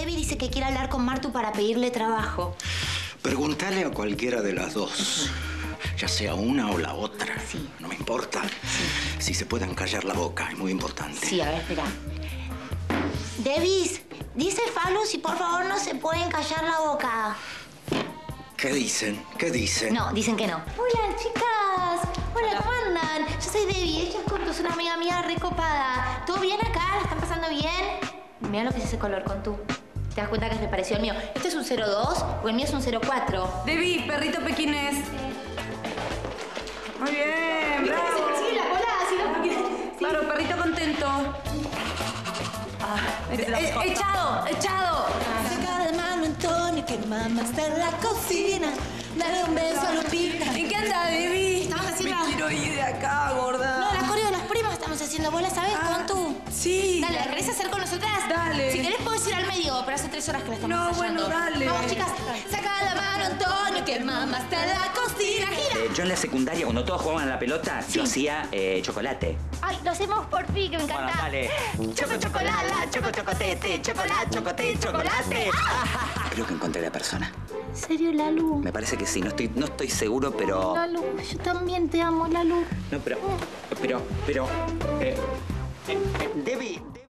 Debbie dice que quiere hablar con Martu para pedirle trabajo. Pregúntale a cualquiera de las dos. Ya sea una o la otra. Sí. No me importa. Sí. Si se puedan callar la boca, es muy importante. Sí, a ver, espera. Debbie, dice Falu si por favor no se pueden callar la boca. ¿Qué dicen? ¿Qué dicen? No, dicen que no. Hola, chicas. Hola, ¿cómo andan? Yo soy Debbie. Ella es una amiga mía recopada. ¿Todo bien acá? ¿La están pasando bien? Mira lo que es ese color con tú. ¿Te das cuenta que se pareció al mío? ¿Este es un 02 o el mío es un 04? Debbie, perrito pequinés. Muy bien, bravo. Sí, la cola, así los pequines. Claro, perrito contento. Echado. Saca de mano, Antonio, que mamá está en la cocina. Dale un beso a Lupita. ¿En qué anda, Debbie? Estamos haciendo... Me quiero ir de acá, gorda. No, la coreo de las primas estamos haciendo. ¿Vos la sabés con tú? Sí. Dale, ¿la querés hacer con nosotras? Dale. Si querés podés ir al medio, pero hace 3 horas que la estamos ensayando. Bueno, dale. Vamos, chicas. Saca la mano, Antonio, que mamá está en la cocina. Gira. Yo en la secundaria, cuando todos jugaban a la pelota, yo hacía chocolate. Ay, lo hacemos por fin, que me encanta. Bueno, dale. Chocolala, chocotete, chocolate. Creo que encontré la persona. ¿En serio, Lalu? Me parece que sí, no estoy seguro, pero... Lalu, yo también te amo, Lalu. No, pero... Debbie...